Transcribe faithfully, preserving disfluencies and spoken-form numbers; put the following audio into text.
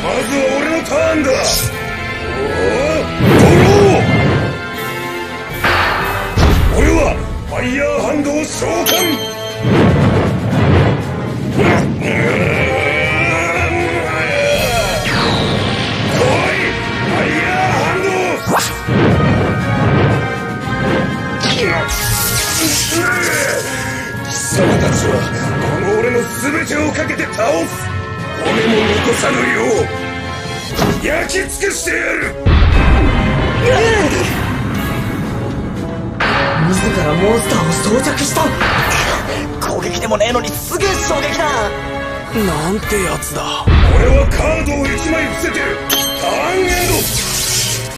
まずは俺のターンだ。ドロー。俺はファイヤーハンドを召喚。貴様たちはこの俺の全てをかけて倒す。骨も残さぬよう焼き尽くしてやる。 自らモンスターを装着した。攻撃でもねえのにすげえ衝撃だ。 なんてやつだ。 俺はカードをいちまい伏せてる。ターンエンド。